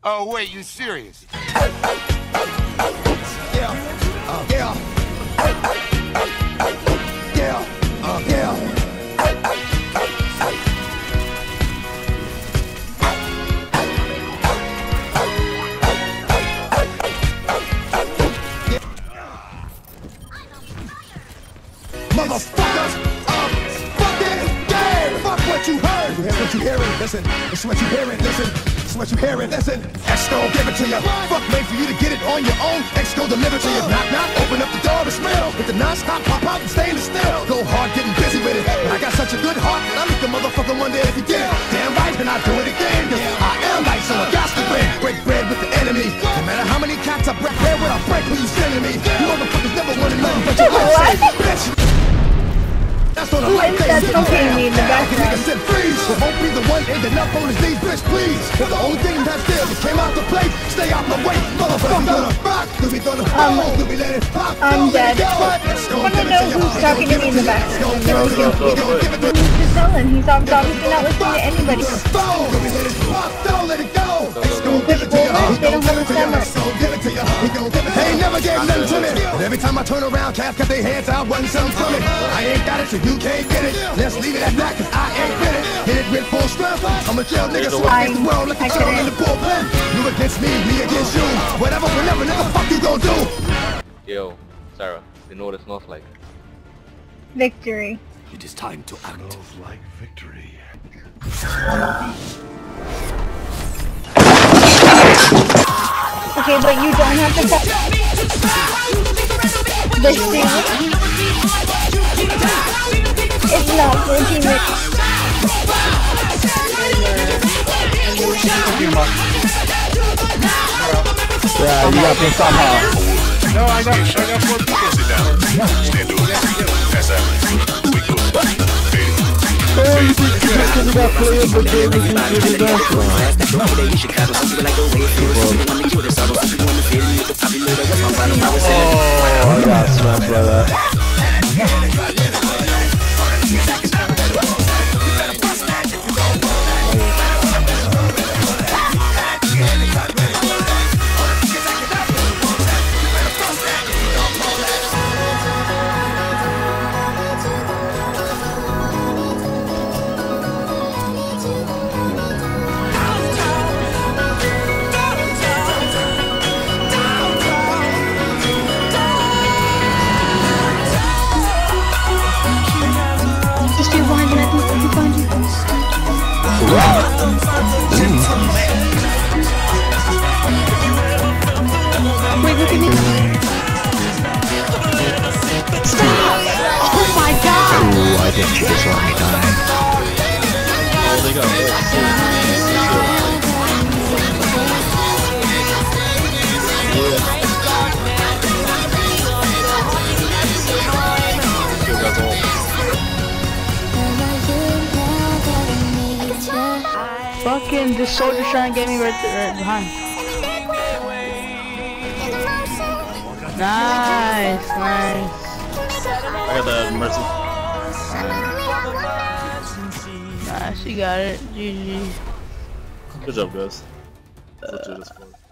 Oh, wait, you serious? Motherfuckers, fucking game. Fuck what you heard. You hear what you hearing? Listen. It's what you hearing. Listen. It's what you hearing. Listen. X gon' give it to you. Fuck made for you to get it on your own. X gon' deliver to you. Knock knock. Open up the door. It's real. With the non-stop pop out and stainless steel. Go hard, getting busy with it. But I got such a good heart that I make the motherfucker wonder if he did it. Damn right, and I do it again. Cause I am light, so I got to win. Break bread with the enemy. No matter how many cats I break bread with, I break who you sending me. You motherfuckers never wanted nothing but your own bitch. That's what I like. That's okay, me in the background. Nigga said freeze. So won't be the one ending up on his knees, bitch, please. If the only thing that's there that came out the plate, stay out my way, motherfucker. Gonna rock, do we gonna fall, do we let it pop? I'm dead. I want to know who's talking to me in the background. He's selling. He's obviously not listening to anybody. Do we let it pop? Don't let it go. It's gonna give it to you. They don't have a stomach. Give it to you. They ain't never gave nothing to me. And every time I turn around, cats got their hands out, run something from it. I ain't got it, so you can't get it. Let's leave it at that, cause I ain't fit it. Hit it with full strength. I'm a jail nigga, so I face the world like a girl in the bullpen. You against me, me against you. Whatever, whenever, nigga, fuck you gon' do. Yo, Sarah, you know what it smells like? Victory. It is time to act. Smells like victory. Okay, but you don't have to this thing. It's not 14 minutes. Yeah, you got me somehow. No, I got 4 people. Sit down. Stand to it. That's how we go. Oh, I got smacked, brother. Wait, look at me. Stop! Oh my god! Ooh, I didn't shoot this one time. Oh, they got Fucking this soldier trying to get me right behind. Nice, nice. I got the mercy. Nice, you got it. GG. Good job, guys. Legit as fuck.